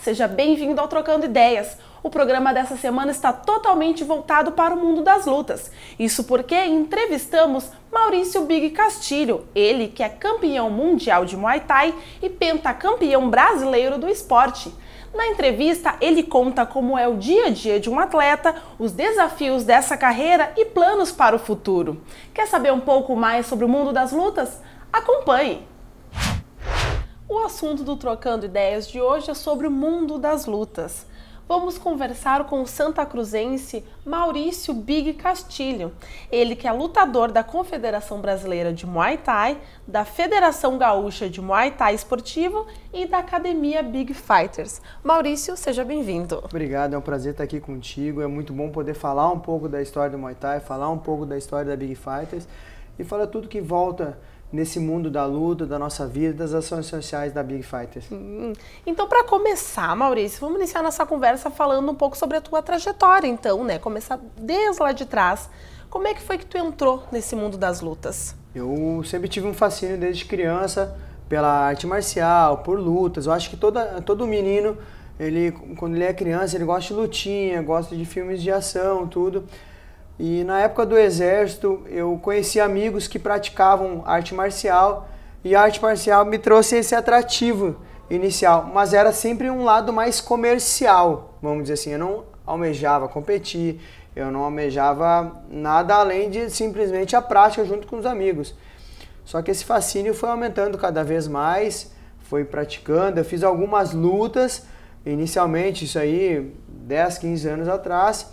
seja bem-vindo ao Trocando Ideias. O programa dessa semana está totalmente voltado para o mundo das lutas. Isso porque entrevistamos Maurício Big Castilho, ele que é campeão mundial de Muay Thai e pentacampeão brasileiro do esporte. Na entrevista, ele conta como é o dia a dia de um atleta, os desafios dessa carreira e planos para o futuro. Quer saber um pouco mais sobre o mundo das lutas? Acompanhe! O assunto do Trocando Ideias de hoje é sobre o mundo das lutas. Vamos conversar com o santacruzense Maurício Big Castilho. Ele que é lutador da Confederação Brasileira de Muay Thai, da Federação Gaúcha de Muay Thai Esportivo e da Academia Big Fighters. Maurício, seja bem-vindo. Obrigado, é um prazer estar aqui contigo. É muito bom poder falar um pouco da história do Muay Thai, falar um pouco da história da Big Fighters e falar tudo que volta nesse mundo da luta, da nossa vida, das ações sociais da Big Fighters. Então, para começar, Maurício, vamos iniciar nossa conversa falando um pouco sobre a tua trajetória, então, né? Começar desde lá de trás. Como é que foi que tu entrou nesse mundo das lutas? Eu sempre tive um fascínio desde criança pela arte marcial, por lutas. Eu acho que todo menino, quando ele é criança, ele gosta de lutinha, gosta de filmes de ação, tudo. E na época do exército, eu conheci amigos que praticavam arte marcial e a arte marcial me trouxe esse atrativo inicial, mas era sempre um lado mais comercial, vamos dizer assim. Eu não almejava competir, eu não almejava nada além de simplesmente a prática junto com os amigos. Só que esse fascínio foi aumentando cada vez mais, foi praticando, eu fiz algumas lutas, inicialmente isso aí 10, 15 anos atrás,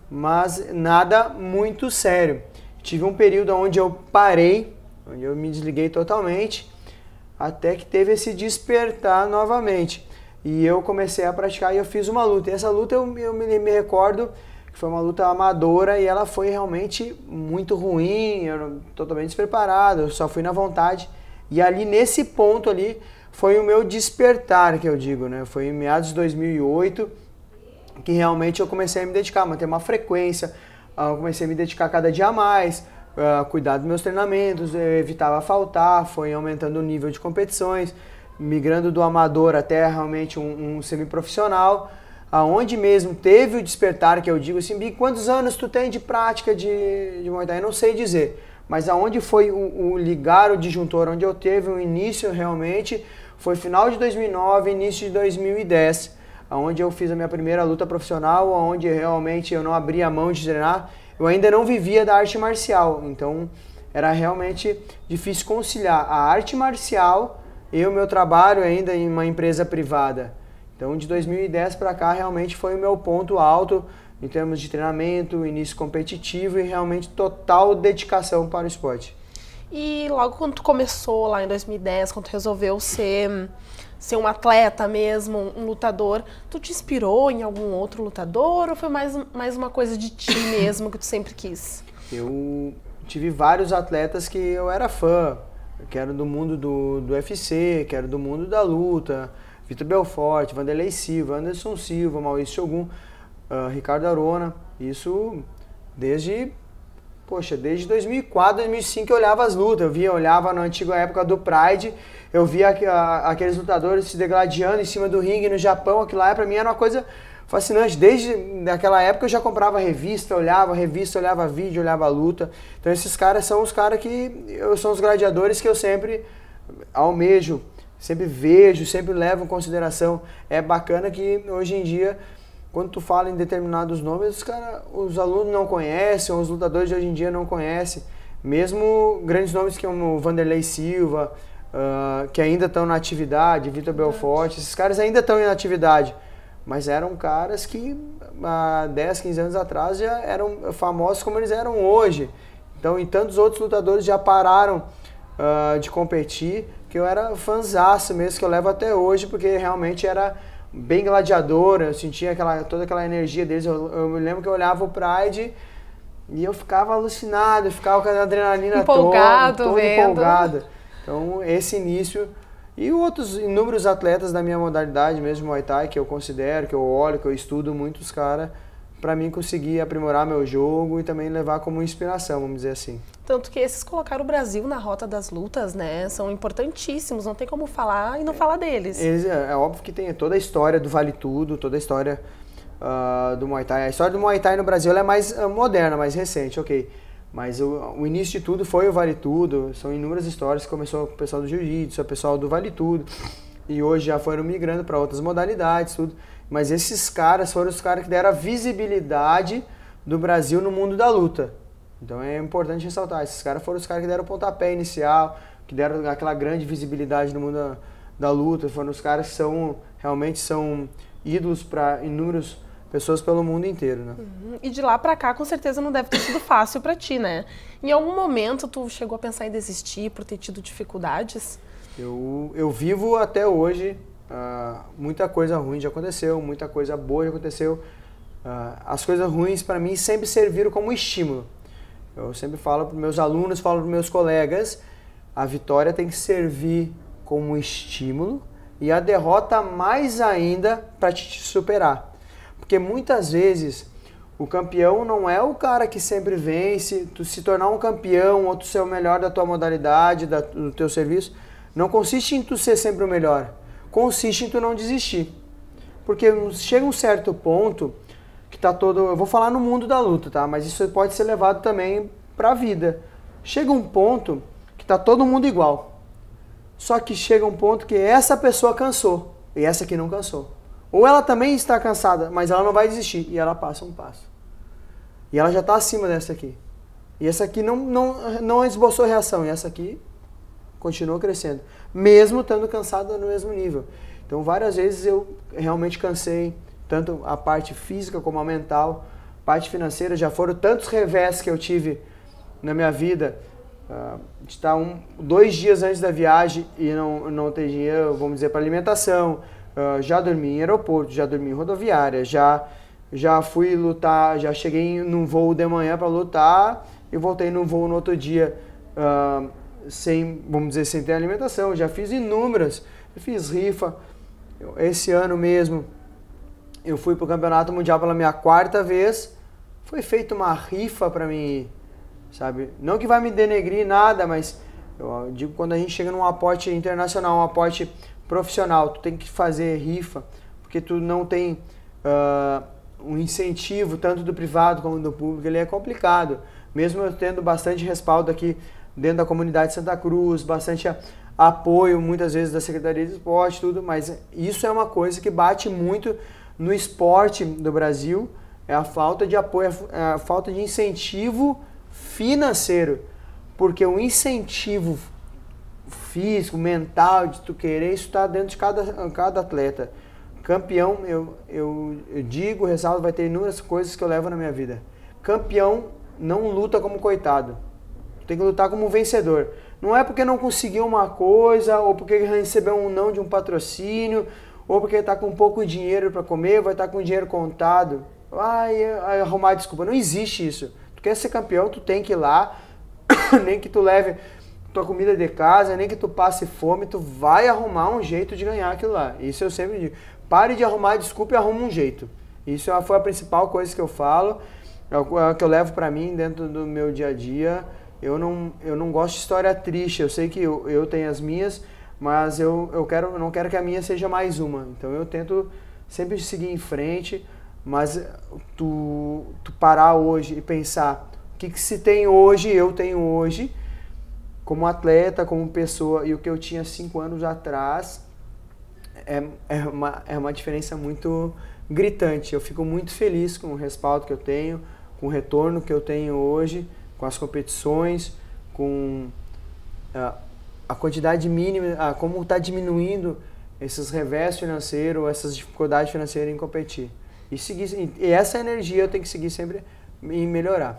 mas nada muito sério. Tive um período onde eu parei, onde eu me desliguei totalmente, até que teve esse despertar novamente. E eu comecei a praticar e eu fiz uma luta. E essa luta eu me recordo que foi uma luta amadora e ela foi realmente muito ruim, eu totalmente despreparado, eu só fui na vontade. E ali nesse ponto ali foi o meu despertar, que eu digo, né? Foi em meados de 2008, que realmente eu comecei a me dedicar, manter uma frequência, eu comecei a me dedicar cada dia mais, cuidar dos meus treinamentos, eu evitava faltar, foi aumentando o nível de competições, migrando do amador até realmente um semiprofissional, aonde mesmo teve o despertar, que eu digo assim, Big, quantos anos tu tem de prática de Muay Thai? Eu não sei dizer, mas aonde foi o ligar, o disjuntor, onde eu teve um início realmente, foi final de 2009, início de 2010, onde eu fiz a minha primeira luta profissional, onde realmente eu não abria a mão de treinar, eu ainda não vivia da arte marcial, então era realmente difícil conciliar a arte marcial e o meu trabalho ainda em uma empresa privada. Então de 2010 para cá realmente foi o meu ponto alto em termos de treinamento, início competitivo e realmente total dedicação para o esporte. E logo quando tu começou lá em 2010, quando tu resolveu ser um atleta mesmo, um lutador, tu te inspirou em algum outro lutador ou foi mais uma coisa de ti mesmo que tu sempre quis? Eu tive vários atletas que eu era fã, que eram do mundo do UFC, que eram do mundo da luta, Vitor Belfort, Wanderlei Silva, Anderson Silva, Maurício Shogun, Ricardo Arona, isso desde 2004, 2005 eu olhava as lutas, eu olhava na antiga época do Pride, eu via aqueles lutadores se degladiando em cima do ringue no Japão, aquilo lá pra mim era uma coisa fascinante. Desde aquela época eu já comprava revista, olhava vídeo, olhava luta. Então esses caras são os caras são os gladiadores que eu sempre almejo, sempre vejo, sempre levo em consideração. É bacana que hoje em dia, quando tu fala em determinados nomes, os alunos não conhecem, os lutadores de hoje em dia não conhecem. Mesmo grandes nomes como Wanderlei Silva, que ainda estão na atividade, Vitor Belfort, esses caras ainda estão em atividade. Mas eram caras que há 10, 15 anos atrás já eram famosos como eles eram hoje. Então, e tantos outros lutadores já pararam de competir, que eu era fãzaço mesmo, que eu levo até hoje, porque realmente era bem gladiador, eu sentia toda aquela energia deles. Eu me lembro que eu olhava o Pride e eu ficava alucinado, eu ficava com a adrenalina todo empolgado. Então esse início e outros inúmeros atletas da minha modalidade mesmo, Muay Thai, que eu considero, que eu olho, que eu estudo muito os caras, para mim conseguir aprimorar meu jogo e também levar como inspiração, vamos dizer assim. Tanto que esses colocaram o Brasil na rota das lutas, né? São importantíssimos, não tem como falar e não falar deles. É óbvio que tem toda a história do Vale Tudo, toda a história do Muay Thai. A história do Muay Thai no Brasil ela é mais moderna, mais recente, ok. Mas o início de tudo foi o Vale Tudo, são inúmeras histórias, começou com o pessoal do Jiu-Jitsu, o pessoal do Vale Tudo, e hoje já foram migrando para outras modalidades, tudo. Mas esses caras foram os caras que deram a visibilidade do Brasil no mundo da luta. Então é importante ressaltar, esses caras foram os caras que deram o pontapé inicial, que deram aquela grande visibilidade no mundo da luta, foram os caras que realmente são ídolos para inúmeras pessoas pelo mundo inteiro, né? E de lá pra cá, com certeza não deve ter sido fácil pra ti, né? Em algum momento tu chegou a pensar em desistir por ter tido dificuldades? Eu vivo até hoje, muita coisa ruim já aconteceu, muita coisa boa já aconteceu. As coisas ruins para mim sempre serviram como estímulo. Eu sempre falo para meus alunos, falo para meus colegas, a vitória tem que servir como estímulo e a derrota mais ainda para te superar. Porque muitas vezes o campeão não é o cara que sempre vence, tu se tornar um campeão ou tu ser o melhor da tua modalidade, do teu serviço, não consiste em tu ser sempre o melhor, consiste em tu não desistir. Porque chega um certo ponto que tá todo, eu vou falar no mundo da luta, tá? Mas isso pode ser levado também pra vida. Chega um ponto que tá todo mundo igual. Só que chega um ponto que essa pessoa cansou e essa aqui não cansou. Ou ela também está cansada, mas ela não vai desistir e ela passa um passo. E ela já está acima dessa aqui. E essa aqui não esboçou reação e essa aqui continuou crescendo, mesmo estando cansada no mesmo nível. Então várias vezes eu realmente cansei, tanto a parte física como a mental, parte financeira, já foram tantos revés que eu tive na minha vida, de estar 2 dias antes da viagem e não ter dinheiro, vamos dizer, para alimentação, já dormi em aeroporto, já dormi em rodoviária, já fui lutar, já cheguei num voo de manhã para lutar e voltei num voo no outro dia sem, vamos dizer, sem ter alimentação. Já fiz inúmeras, eu fiz rifa. Esse ano mesmo eu fui para o Campeonato Mundial pela minha 4ª vez, foi feita uma rifa para mim, sabe? Não que vai me denegrir nada, mas eu digo, quando a gente chega num aporte internacional, um aporte profissional, tu tem que fazer rifa, porque tu não tem um incentivo tanto do privado como do público, ele é complicado. Mesmo eu tendo bastante respaldo aqui dentro da comunidade de Santa Cruz, bastante apoio muitas vezes da Secretaria de Esporte, tudo, mas isso é uma coisa que bate muito no esporte do Brasil, é a falta de apoio, a falta de incentivo financeiro, porque o incentivo físico, mental, de tu querer, isso está dentro de cada atleta. Campeão, eu digo, ressalto, vai ter inúmeras coisas que eu levo na minha vida. Campeão não luta como coitado, tu tem que lutar como vencedor. Não é porque não conseguiu uma coisa, ou porque recebeu um não de um patrocínio, ou porque está com pouco dinheiro para comer, vai estar com dinheiro contado. Arrumar desculpa. Não existe isso. Tu quer ser campeão, tu tem que ir lá, nem que tu leve tua comida de casa, nem que tu passe fome, tu vai arrumar um jeito de ganhar aquilo lá. Isso eu sempre digo. Pare de arrumar desculpa e arruma um jeito. Isso foi a principal coisa que eu falo, é o que eu levo para mim dentro do meu dia a dia. Eu não gosto de história triste, eu sei que eu tenho as minhas, mas eu não quero que a minha seja mais uma. Então eu tento sempre seguir em frente, mas tu parar hoje e pensar o que se tem hoje, eu tenho hoje, como atleta, como pessoa, e o que eu tinha 5 anos atrás, é uma diferença muito gritante. Eu fico muito feliz com o respaldo que eu tenho, com o retorno que eu tenho hoje, com as competições, com a quantidade mínima, como está diminuindo esses revés financeiros, essas dificuldades financeiras em competir. E essa energia eu tenho que seguir sempre em melhorar.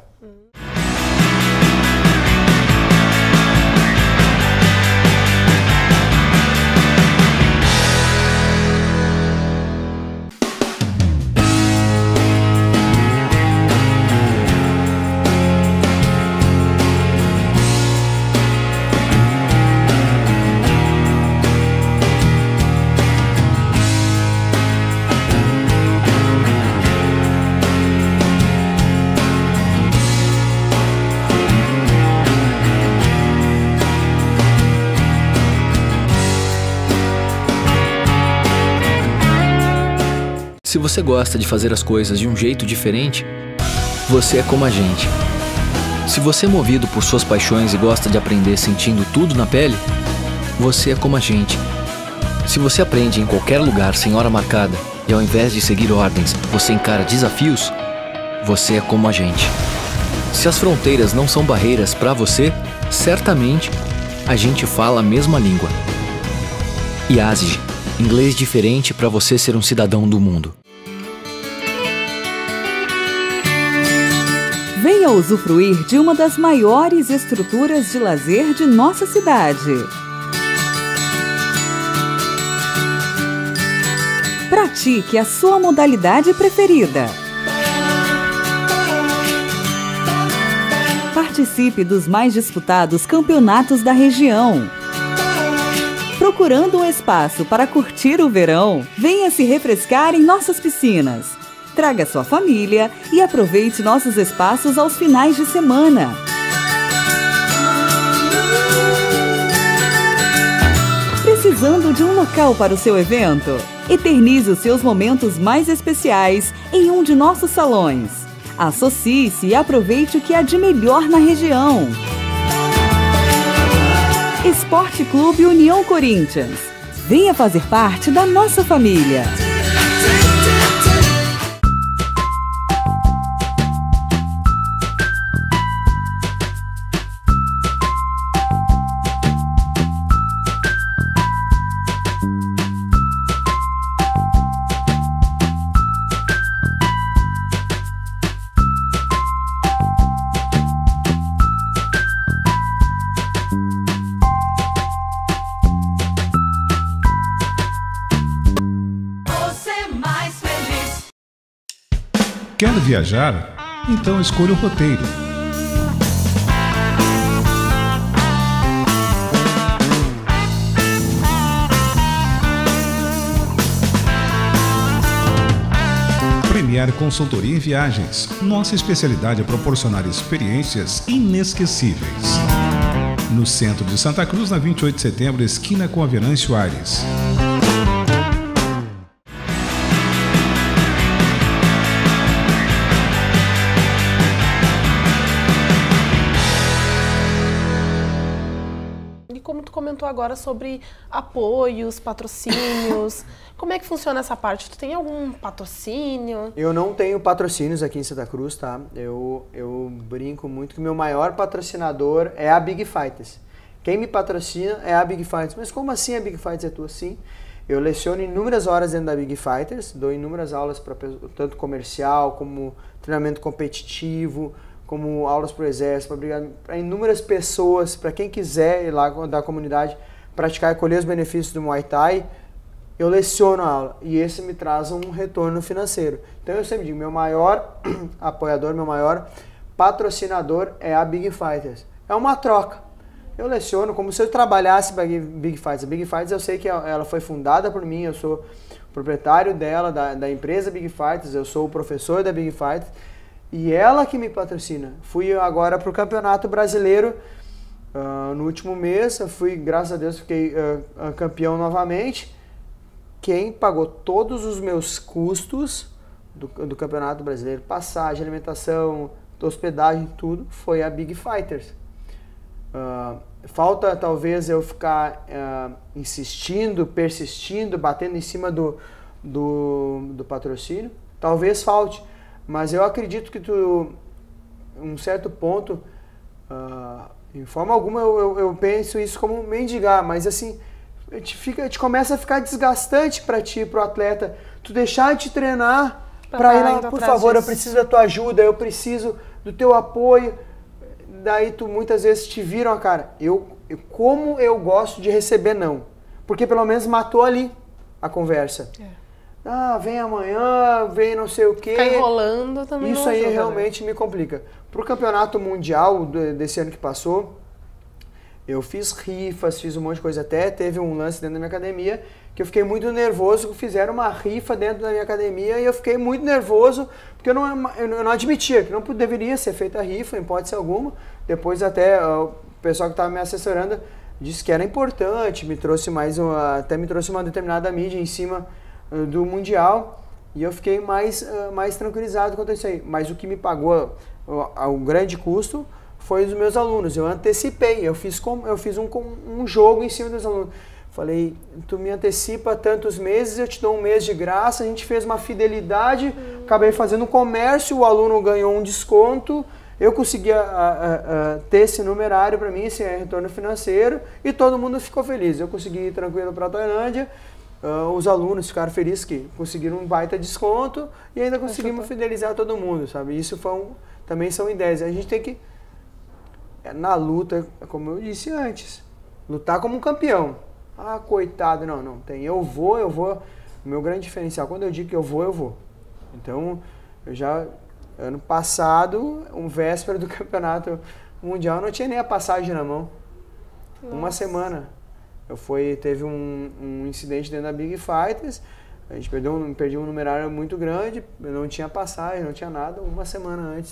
Se você gosta de fazer as coisas de um jeito diferente, você é como a gente. Se você é movido por suas paixões e gosta de aprender sentindo tudo na pele, você é como a gente. Se você aprende em qualquer lugar sem hora marcada e ao invés de seguir ordens, você encara desafios, você é como a gente. Se as fronteiras não são barreiras para você, certamente a gente fala a mesma língua. IASG, inglês diferente para você ser um cidadão do mundo. Venha usufruir de uma das maiores estruturas de lazer de nossa cidade. Pratique a sua modalidade preferida. Participe dos mais disputados campeonatos da região. Procurando um espaço para curtir o verão, venha se refrescar em nossas piscinas. Traga sua família e aproveite nossos espaços aos finais de semana. Precisando de um local para o seu evento? Eternize os seus momentos mais especiais em um de nossos salões. Associe-se e aproveite o que há de melhor na região. Esporte Clube União Corinthians. Venha fazer parte da nossa família. Quer viajar? Então escolha o roteiro. Premier Consultoria em Viagens. Nossa especialidade é proporcionar experiências inesquecíveis. No centro de Santa Cruz, na 28 de setembro, esquina com a Venâncio Aires. Como tu comentou agora sobre apoios, patrocínios, como é que funciona essa parte? Tu tem algum patrocínio? Eu não tenho patrocínios aqui em Santa Cruz, tá? Eu brinco muito que o meu maior patrocinador é a Big Fighters. Quem me patrocina é a Big Fighters. Mas como assim a Big Fighters é tua? Sim. Eu leciono inúmeras horas dentro da Big Fighters, dou inúmeras aulas para tanto comercial como treinamento competitivo, como aulas para o exército, para inúmeras pessoas, para quem quiser ir lá da comunidade praticar e colher os benefícios do Muay Thai, eu leciono a aula e esse me traz um retorno financeiro. Então eu sempre digo, meu maior apoiador, meu maior patrocinador é a Big Fighters. É uma troca. Eu leciono como se eu trabalhasse para a Big Fighters. A Big Fighters eu sei que ela foi fundada por mim, eu sou proprietário dela, da empresa Big Fighters, eu sou o professor da Big Fighters. E ela que me patrocina. Fui agora para o Campeonato Brasileiro no último mês. Eu fui, graças a Deus, fiquei campeão novamente. Quem pagou todos os meus custos do Campeonato Brasileiro, passagem, alimentação, hospedagem, tudo, foi a Big Fighters. Falta talvez eu ficar insistindo, persistindo, batendo em cima do patrocínio. Talvez falte. Mas eu acredito que um certo ponto, em forma alguma eu penso isso como mendigar, mas assim, te começa a ficar desgastante para ti, para o atleta, tu deixar de treinar para ir lá, por favor, eu preciso da tua ajuda, eu preciso do teu apoio, daí tu muitas vezes te viram a cara, como eu gosto de receber não, porque pelo menos matou ali a conversa. Vem amanhã, vem não sei o quê. Ficar enrolando também. Isso aí realmente me complica. Pro campeonato mundial desse ano que passou, eu fiz rifas, fiz um monte de coisa. Até teve um lance dentro da minha academia que eu fiquei muito nervoso, fizeram uma rifa dentro da minha academia e eu fiquei muito nervoso porque eu não admitia que não deveria ser feita a rifa, em hipótese alguma. Depois até o pessoal que estava me assessorando disse que era importante, até me trouxe uma determinada mídia em cima do Mundial, E eu fiquei mais tranquilizado quanto a isso aí. Mas o que me pagou o grande custo foi os meus alunos. Eu antecipei, eu fiz um jogo em cima dos alunos. Falei, tu me antecipa tantos meses, eu te dou um mês de graça. A gente fez uma fidelidade, acabei fazendo um comércio, o aluno ganhou um desconto. Eu consegui ter esse numerário para mim, esse retorno financeiro, e todo mundo ficou feliz. Eu consegui ir tranquilo para a Tailândia, os alunos ficaram felizes que conseguiram um baita desconto e ainda conseguimos fidelizar todo mundo, sabe? Isso também são ideias. A gente tem que, na luta, como eu disse antes, lutar como um campeão. Ah, coitado, não tem. Eu vou. O meu grande diferencial, quando eu digo que eu vou. Então, ano passado, véspera do campeonato mundial, eu não tinha nem a passagem na mão. Nossa. Uma semana. Teve um incidente dentro da Big Fighters, a gente perdi um numerário muito grande, eu não tinha passagem, não tinha nada. Uma semana antes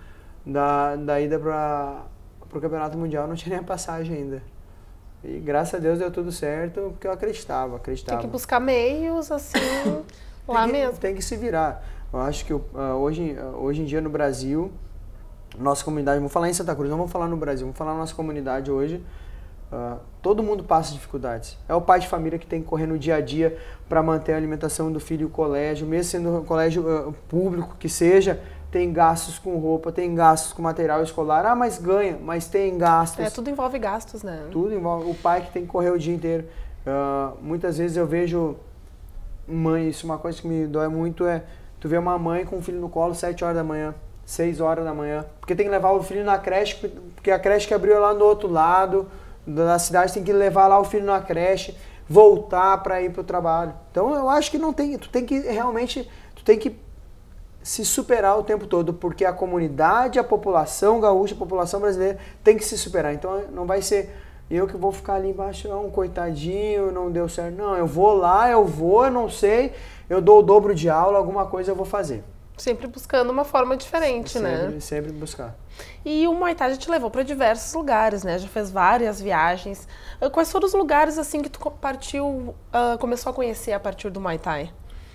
da ida para o campeonato mundial, eu não tinha nem a passagem ainda. E graças a Deus deu tudo certo, porque eu acreditava. Tem que buscar meios, assim, lá mesmo. Tem que se virar. Eu acho que hoje em dia no Brasil, nossa comunidade, vamos falar em Santa Cruz, não vamos falar no Brasil, vamos falar na nossa comunidade hoje, todo mundo passa dificuldades. É o pai de família que tem que correr no dia a dia para manter a alimentação do filho e o colégio, mesmo sendo um colégio público que seja, tem gastos com roupa, tem gastos com material escolar. Mas ganha, mas tem gastos. Tudo envolve gastos, né? Tudo envolve. O pai que tem que correr o dia inteiro. Muitas vezes eu vejo mãe, isso é uma coisa que me dói muito, tu vê uma mãe com um filho no colo 7 horas da manhã, 6 horas da manhã, porque tem que levar o filho na creche, porque a creche que abriu lá do outro lado da cidade, tem que levar lá o filho na creche, voltar para ir para o trabalho. Então eu acho que tu tem que se superar o tempo todo, porque a comunidade, a população gaúcha, a população brasileira tem que se superar. Então não vai ser eu que vou ficar ali embaixo, coitadinho, não deu certo. Não, eu vou lá, eu não sei, eu dou o dobro de aula, alguma coisa eu vou fazer. Sempre buscando uma forma diferente, né? Sempre buscar. E o Muay Thai já te levou para diversos lugares, né? Já fez várias viagens. Quais foram os lugares assim que tu começou a conhecer a partir do Muay Thai?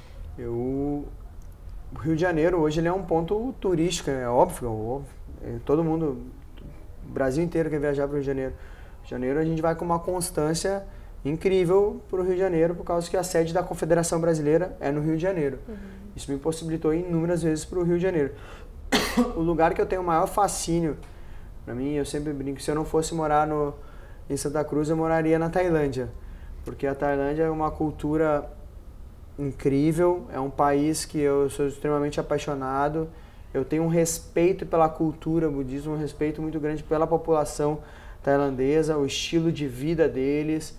O Rio de Janeiro hoje ele é um ponto turístico, é óbvio. Todo mundo, o Brasil inteiro quer viajar para o Rio de Janeiro. Rio de Janeiro a gente vai com uma constância incrível para o Rio de Janeiro, por causa que a sede da Confederação Brasileira é no Rio de Janeiro. Isso me possibilitou inúmeras vezes para o Rio de Janeiro. O lugar que eu tenho o maior fascínio, para mim, eu sempre brinco, se eu não fosse morar em Santa Cruz, eu moraria na Tailândia. Porque a Tailândia é uma cultura incrível, é um país que eu sou extremamente apaixonado, eu tenho um respeito pela cultura budista, um respeito muito grande pela população tailandesa, o estilo de vida deles,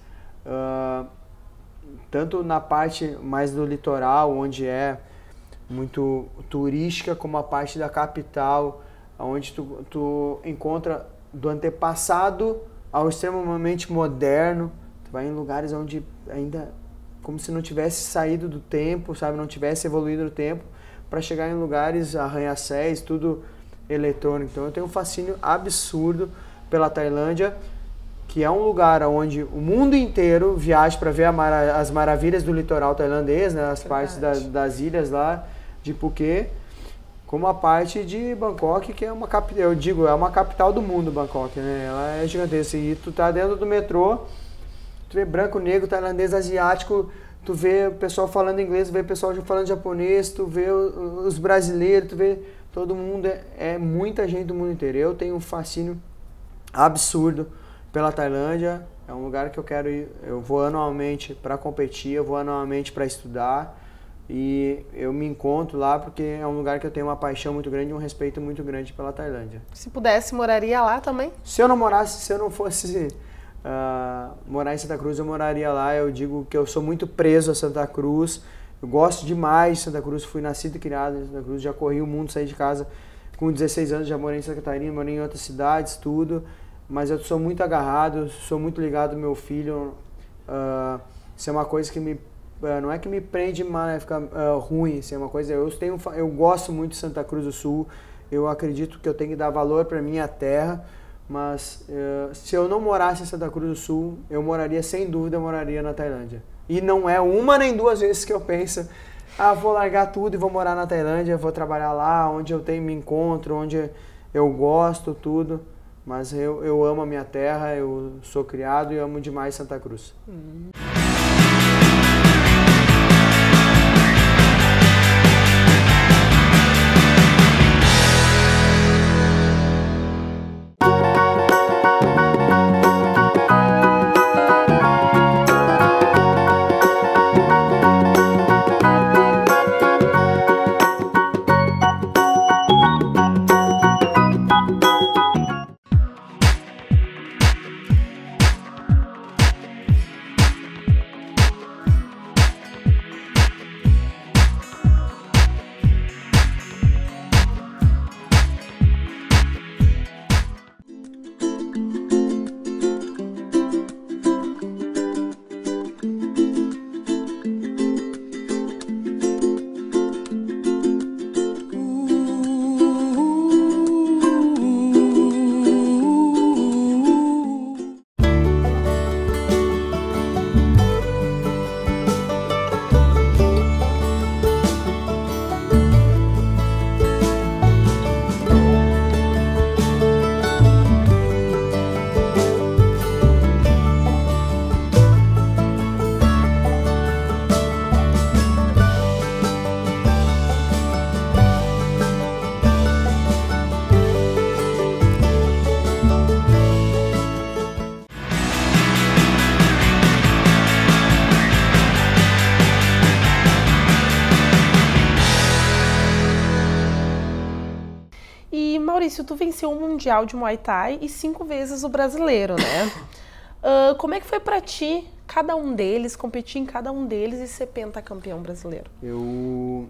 tanto na parte mais do litoral, onde é muito turística, como a parte da capital, onde tu encontra do antepassado ao extremamente moderno. Tu vai em lugares onde ainda como se não tivesse saído do tempo, sabe, não tivesse evoluído no tempo, para chegar em lugares arranha-céus, tudo eletrônico. Então eu tenho um fascínio absurdo pela Tailândia, que é um lugar onde o mundo inteiro viaja para ver as maravilhas do litoral tailandês, né, as partes das ilhas lá de Phuket, como a parte de Bangkok, que é uma capital, eu digo, é uma capital do mundo, Bangkok, né? Ela é gigantesca. E tu tá dentro do metrô, tu vê branco, negro, tailandês, asiático, tu vê o pessoal falando inglês, tu vê o pessoal falando japonês, tu vê os brasileiros, tu vê todo mundo, é muita gente do mundo inteiro. Eu tenho um fascínio absurdo pela Tailândia, é um lugar que eu quero ir, eu vou anualmente para competir, eu vou anualmente para estudar, e eu me encontro lá porque é um lugar que eu tenho uma paixão muito grande e um respeito muito grande pela Tailândia. Se pudesse, moraria lá também? Se eu não fosse morar em Santa Cruz, eu moraria lá. Eu digo que eu sou muito preso a Santa Cruz, eu gosto demais de Santa Cruz, fui nascido e criado em Santa Cruz, já corri o mundo, saí de casa com 16 anos, já morei em Santa Catarina, morei em outras cidades, tudo, mas eu sou muito agarrado, sou muito ligado ao meu filho. Isso é uma coisa que não é que me prende, mas fica ruim, isso é uma coisa, eu gosto muito de Santa Cruz do Sul, eu acredito que eu tenho que dar valor para minha terra, mas se eu não morasse em Santa Cruz do Sul, eu moraria, sem dúvida, na Tailândia. E não é uma nem duas vezes que eu penso vou largar tudo e vou morar na Tailândia, vou trabalhar lá, onde eu me encontro, onde eu gosto, tudo. Mas eu amo a minha terra, eu sou criado e amo demais Santa Cruz. E, Maurício, tu venceu o Mundial de Muay Thai e 5 vezes o brasileiro, né? Como é que foi pra ti, cada um deles, competir em cada um deles e ser pentacampeão brasileiro? Eu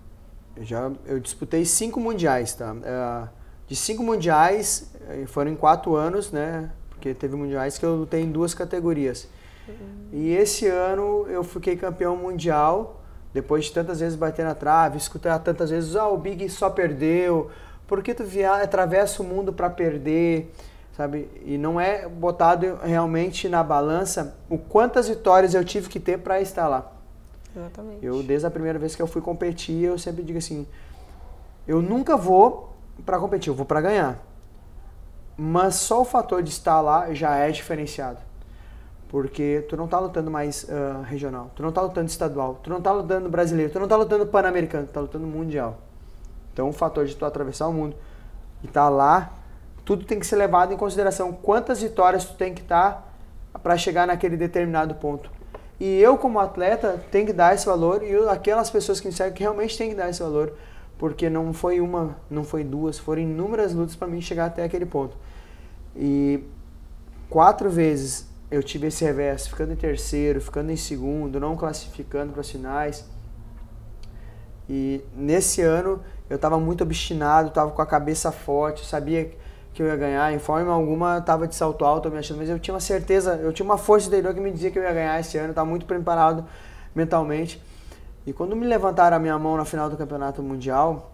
disputei 5 mundiais, tá? De 5 mundiais, foram em 4 anos, né? Porque teve mundiais que eu lutei em 2 categorias. E esse ano eu fiquei campeão mundial, depois de tantas vezes bater na trave, escutar tantas vezes, o Big só perdeu, por que tu atravessa o mundo para perder, sabe? E não é botado realmente na balança o quantas vitórias eu tive que ter para estar lá. Exatamente. Eu, desde a primeira vez que eu fui competir, eu sempre digo assim, eu nunca vou para competir, eu vou para ganhar. Mas só o fator de estar lá já é diferenciado. Porque tu não tá lutando mais regional, tu não tá lutando estadual, tu não tá lutando brasileiro, tu não tá lutando pan-americano, tu tá lutando mundial. Então o fator de tu atravessar o mundo e tá lá, tudo tem que ser levado em consideração. Quantas vitórias tu tem que estar para chegar naquele determinado ponto. E eu como atleta tenho que dar esse valor e aquelas pessoas que me seguem que realmente têm que dar esse valor. Porque não foi uma, não foi duas, foram inúmeras lutas para mim chegar até aquele ponto. E 4 vezes eu tive esse revés, ficando em terceiro, ficando em segundo, não classificando para as finais. E nesse ano eu estava muito obstinado, estava com a cabeça forte, sabia que eu ia ganhar, em forma alguma estava de salto alto, me achando, mas eu tinha uma certeza, eu tinha uma força interior que me dizia que eu ia ganhar esse ano, estava muito preparado mentalmente. E quando me levantaram a minha mão na final do Campeonato Mundial,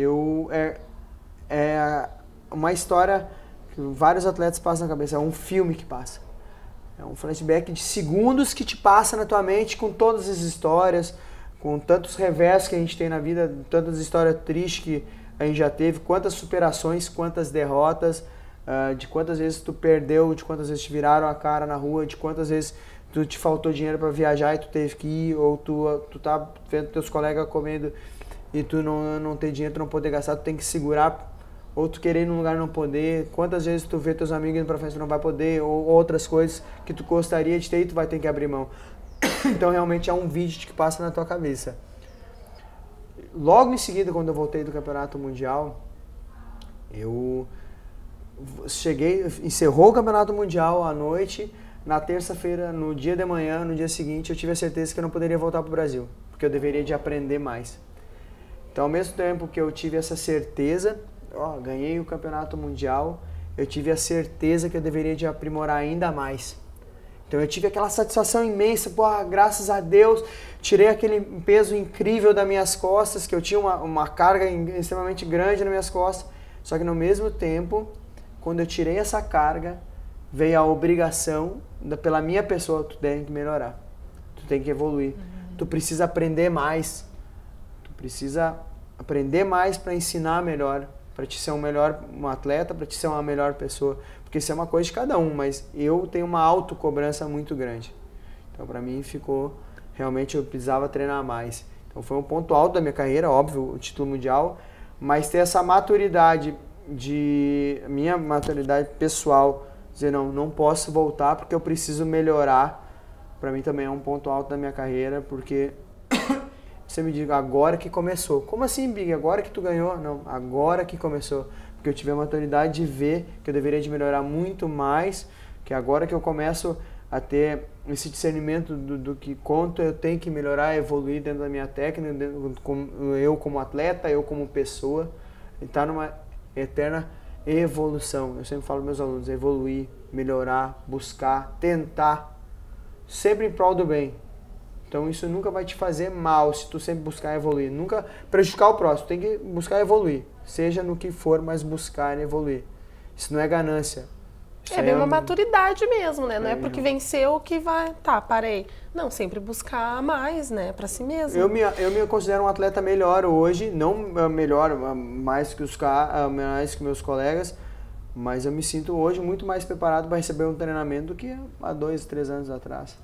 é uma história que vários atletas passam na cabeça, é um filme que passa. É um flashback de segundos que te passa na tua mente com todas as histórias, com tantos revés que a gente tem na vida, tantas histórias tristes que a gente já teve, quantas superações, quantas derrotas, de quantas vezes tu perdeu, de quantas vezes te viraram a cara na rua, de quantas vezes tu te faltou dinheiro para viajar e tu teve que ir, ou tu tá vendo teus colegas comendo e tu não tem dinheiro, tu não poder gastar, tu tem que segurar, ou tu querer ir num lugar e não poder, quantas vezes tu vê teus amigos indo pra festa e não vai poder, ou outras coisas que tu gostaria de ter e tu vai ter que abrir mão. Então realmente é um vídeo que passa na tua cabeça. Logo em seguida, quando eu voltei do Campeonato Mundial, eu encerrou o Campeonato Mundial à noite, na terça-feira, no dia de manhã, no dia seguinte, eu tive a certeza que eu não poderia voltar para o Brasil, porque eu deveria de aprender mais. Então, ao mesmo tempo que eu tive essa certeza, ganhei o Campeonato Mundial, eu tive a certeza que eu deveria de aprimorar ainda mais. Então eu tive aquela satisfação imensa, graças a Deus, tirei aquele peso incrível das minhas costas, que eu tinha uma carga extremamente grande nas minhas costas, só que no mesmo tempo, quando eu tirei essa carga, veio a obrigação, pela minha pessoa, tu tem que melhorar, tu tem que evoluir, tu precisa aprender mais, precisa aprender mais para ensinar melhor, para te ser um atleta, para te ser uma melhor pessoa, porque isso é uma coisa de cada um, mas eu tenho uma autocobrança muito grande. Então, para mim, realmente eu precisava treinar mais. Então, foi um ponto alto da minha carreira, óbvio, o título mundial, mas ter essa maturidade minha maturidade pessoal, dizer, não posso voltar porque eu preciso melhorar, para mim também é um ponto alto da minha carreira, porque você me diz, agora que começou. Como assim, Big? Agora que tu ganhou? Não, agora que começou. Porque eu tive a maturidade de ver que eu deveria de melhorar muito mais, que agora que eu começo a ter esse discernimento do que quanto eu tenho que melhorar, evoluir dentro da minha técnica, eu como atleta, eu como pessoa, e tá numa eterna evolução. Eu sempre falo para meus alunos, evoluir, melhorar, buscar, tentar, sempre em prol do bem. Então isso nunca vai te fazer mal se tu sempre buscar evoluir. Nunca prejudicar o próximo, tem que buscar evoluir. Seja no que for, mas buscar evoluir. Isso não é ganância. É bem uma maturidade mesmo, né? Não é porque venceu que vai... Tá, parei. Não, sempre buscar mais, né? Pra si mesmo. Eu me considero um atleta melhor hoje. Não melhor, mais que meus colegas. Mas eu me sinto hoje muito mais preparado para receber um treinamento do que há 2, 3 anos atrás.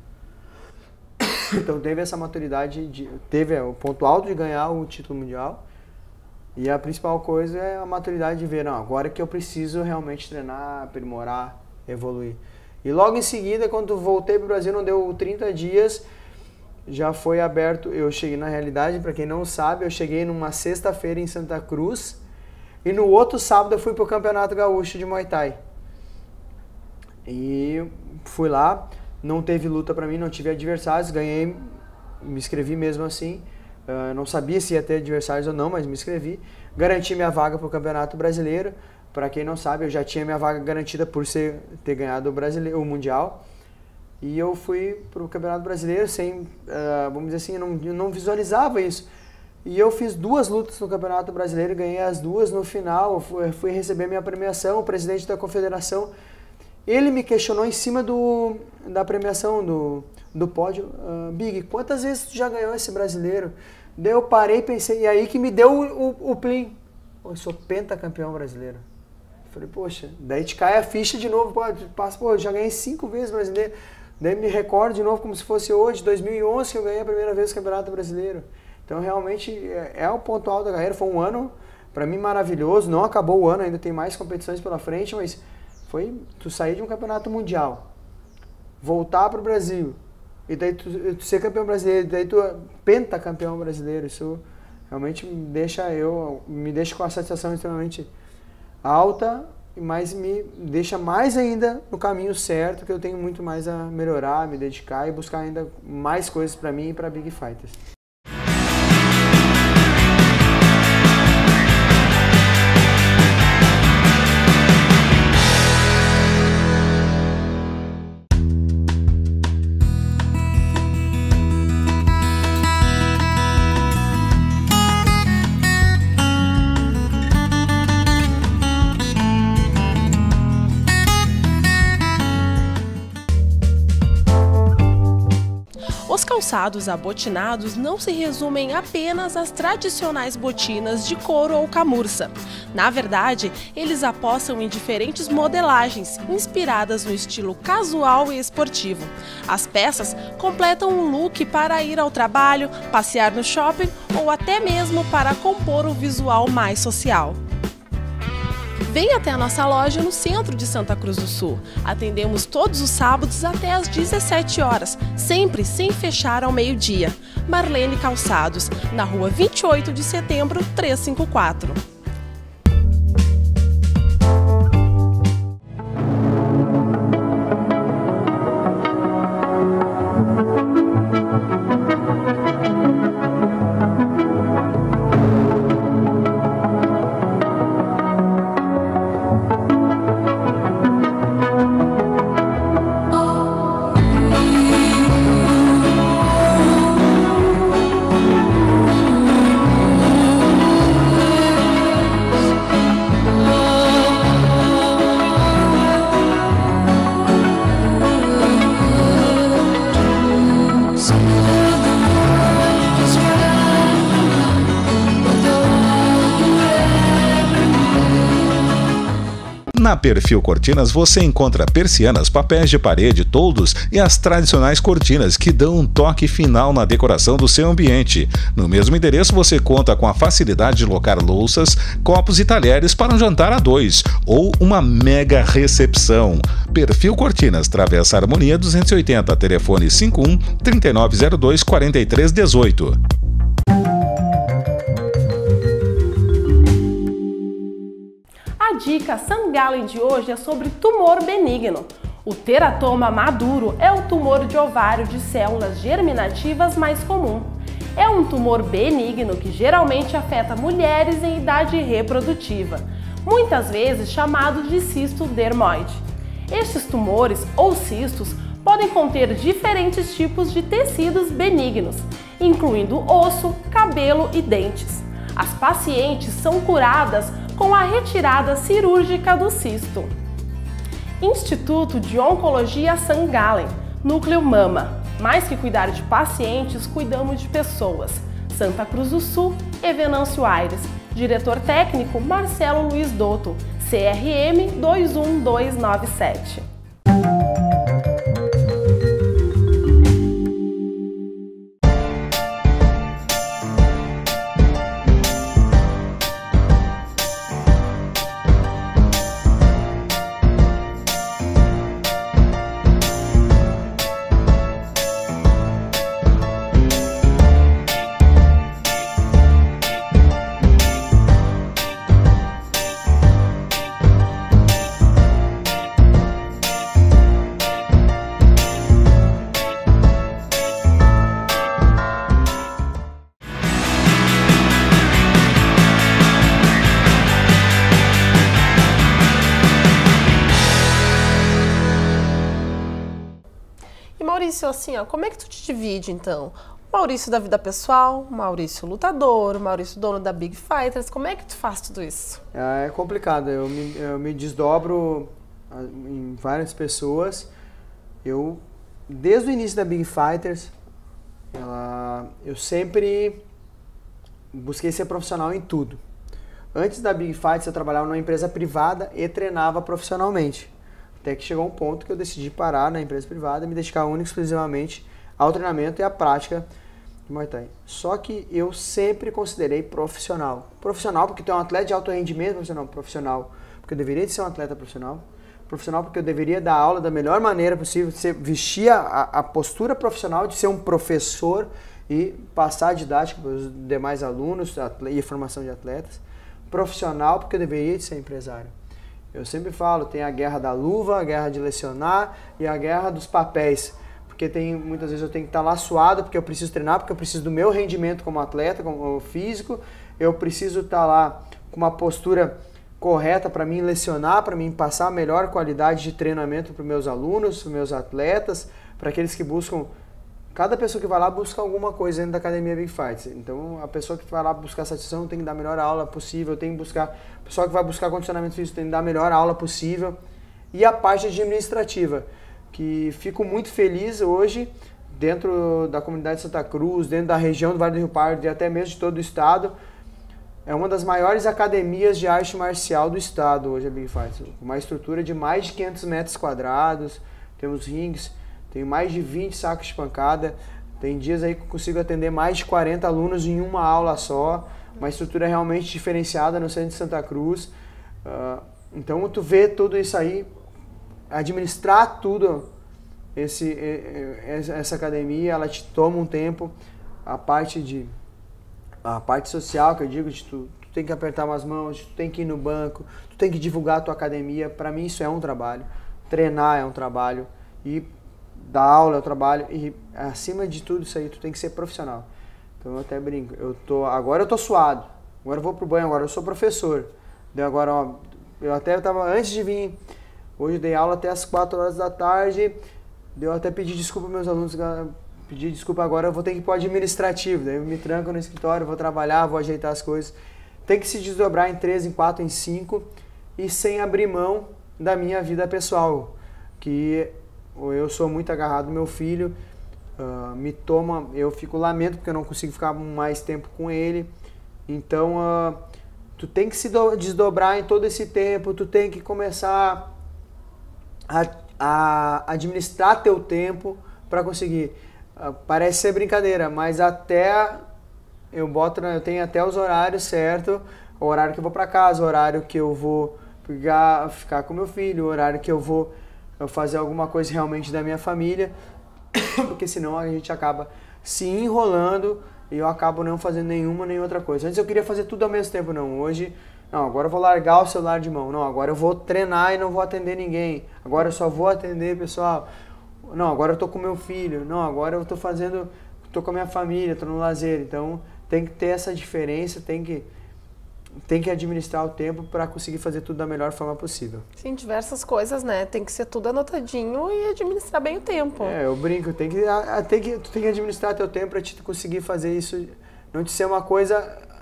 Então teve essa maturidade, teve o ponto alto de ganhar o título mundial, e a principal coisa é a maturidade de ver, não, agora que eu preciso realmente treinar, aprimorar, evoluir. E logo em seguida, quando voltei para o Brasil, não deu 30 dias, já foi aberto, eu cheguei na realidade, para quem não sabe, eu cheguei numa sexta-feira em Santa Cruz, e no outro sábado eu fui para o Campeonato Gaúcho de Muay Thai. E fui lá. Não teve luta para mim, não tive adversários, ganhei, me inscrevi mesmo assim. Não sabia se ia ter adversários ou não, mas me inscrevi. Garanti minha vaga para o Campeonato Brasileiro. Para quem não sabe, eu já tinha minha vaga garantida por ter ganhado o Mundial. E eu fui para o Campeonato Brasileiro sem, vamos dizer assim, eu não visualizava isso. E eu fiz 2 lutas no Campeonato Brasileiro, ganhei as 2 no final, fui receber minha premiação, o presidente da confederação. Ele me questionou em cima da premiação do pódio, Big, quantas vezes tu já ganhou esse brasileiro? Daí eu parei e pensei, e aí que me deu o plim. Pô, eu sou pentacampeão brasileiro. Falei, poxa, daí te cai a ficha de novo, pô, eu já ganhei 5 vezes brasileiro. Daí me recordo de novo como se fosse hoje, 2011, que eu ganhei a primeira vez o Campeonato Brasileiro. Então realmente é o ponto alto da carreira, foi um ano, para mim, maravilhoso, não acabou o ano, ainda tem mais competições pela frente, mas... foi tu sair de um campeonato mundial, voltar para o Brasil, e daí tu ser campeão brasileiro, daí tu pentacampeão brasileiro, isso realmente me deixa com a satisfação extremamente alta, mas me deixa mais ainda no caminho certo, que eu tenho muito mais a melhorar, me dedicar e buscar ainda mais coisas para mim e para Big Fighters. Os calçados abotinados não se resumem apenas às tradicionais botinas de couro ou camurça. Na verdade, eles apostam em diferentes modelagens, inspiradas no estilo casual e esportivo. As peças completam um look para ir ao trabalho, passear no shopping ou até mesmo para compor o visual mais social. Venha até a nossa loja no centro de Santa Cruz do Sul. Atendemos todos os sábados até às 17 horas, sempre sem fechar ao meio-dia. Marlene Calçados, na rua 28 de setembro, 354. Na Perfil Cortinas você encontra persianas, papéis de parede, toldos e as tradicionais cortinas que dão um toque final na decoração do seu ambiente. No mesmo endereço você conta com a facilidade de locar louças, copos e talheres para um jantar a dois ou uma mega recepção. Perfil Cortinas, Travessa Harmonia 280, telefone 51 3902 4318. A dica St. Gallen de hoje é sobre tumor benigno. O teratoma maduro é o tumor de ovário de células germinativas mais comum. É um tumor benigno que geralmente afeta mulheres em idade reprodutiva, muitas vezes chamado de cisto dermoide. Estes tumores ou cistos podem conter diferentes tipos de tecidos benignos, incluindo osso, cabelo e dentes. As pacientes são curadas com a retirada cirúrgica do cisto. Instituto de Oncologia St. Gallen, Núcleo Mama. Mais que cuidar de pacientes, cuidamos de pessoas. Santa Cruz do Sul e Venâncio Aires. Diretor técnico Marcelo Luiz Dotto, CRM 21297. Maurício, assim, ó, como é que tu te divide, então? Maurício da vida pessoal, Maurício lutador, Maurício dono da Big Fighters, como é que tu faz tudo isso? É complicado, eu me desdobro em várias pessoas. Desde o início da Big Fighters, eu sempre busquei ser profissional em tudo. Antes da Big Fighters eu trabalhava numa empresa privada e treinava profissionalmente. Até que chegou um ponto que eu decidi parar na empresa privada e me dedicar única e exclusivamente ao treinamento e à prática de Muay Thai. Só que eu sempre considerei profissional. Profissional porque tu é um atleta de alto rendimento, profissional porque eu deveria ser um atleta profissional. Profissional porque eu deveria dar aula da melhor maneira possível, vestir a postura profissional de ser um professor e passar a didática para os demais alunos e a formação de atletas. Profissional porque eu deveria ser empresário. Eu sempre falo, tem a guerra da luva, a guerra de lecionar e a guerra dos papéis. Porque muitas vezes eu tenho que estar lá suado, porque eu preciso treinar, porque eu preciso do meu rendimento como atleta, como físico. Eu preciso estar lá com uma postura correta para mim lecionar, para mim passar a melhor qualidade de treinamento para os meus alunos, para os meus atletas, para aqueles que buscam... Cada pessoa que vai lá busca alguma coisa dentro da Academia Big Fights. Então, a pessoa que vai lá buscar satisfação tem que dar a melhor aula possível, tem que buscar... A pessoa que vai buscar condicionamento físico tem que dar a melhor aula possível. E a parte administrativa, que fico muito feliz hoje, dentro da comunidade de Santa Cruz, dentro da região do Vale do Rio Pardo e até mesmo de todo o estado. É uma das maiores academias de arte marcial do estado hoje, a Big Fights. Uma estrutura de mais de 500 metros quadrados, temos rings... Tenho mais de 20 sacos de pancada, tem dias aí que eu consigo atender mais de 40 alunos em uma aula só, uma estrutura realmente diferenciada no centro de Santa Cruz. Então tu vê tudo isso aí, administrar tudo, essa academia, ela te toma um tempo, a parte social que eu digo, de tu tem que apertar umas mãos, tu tem que ir no banco, tu tem que divulgar a tua academia, para mim isso é um trabalho, treinar é um trabalho e dar aula é um trabalho e acima de tudo isso aí tu tem que ser profissional. Então eu até brinco, agora eu tô suado, agora eu vou pro banho, agora eu sou professor. Agora, ó, eu até tava, antes de vir, hoje eu dei aula até as 4 horas da tarde, eu até pedi desculpa aos meus alunos, pedi desculpa agora, eu vou ter que ir pro administrativo, daí eu me tranco no escritório, vou trabalhar, vou ajeitar as coisas. Tem que se desdobrar em 3, em 4, em 5 e sem abrir mão da minha vida pessoal, que eu sou muito agarrado ao meu filho, eu fico lamento porque eu não consigo ficar mais tempo com ele, então tu tem que se desdobrar em todo esse tempo, tu tem que começar a administrar teu tempo para conseguir. Parece ser brincadeira, mas eu tenho até os horários certos, o horário que eu vou para casa, o horário que eu vou ficar com meu filho, o horário que eu vou fazer alguma coisa realmente da minha família, porque senão a gente acaba se enrolando e eu acabo não fazendo nenhuma nem outra coisa. Antes eu queria fazer tudo ao mesmo tempo, não. Hoje, não, agora eu vou largar o celular de mão. Não, agora eu vou treinar e não vou atender ninguém. Agora eu só vou atender pessoal. Não, agora eu tô com meu filho. Não, agora eu tô com a minha família, tô no lazer. Então tem que ter essa diferença, tem que administrar o tempo para conseguir fazer tudo da melhor forma possível. Sim, diversas coisas, né? Tem que ser tudo anotadinho e administrar bem o tempo. Eu brinco, tu tem que administrar teu tempo para te conseguir fazer isso, não te ser uma coisa,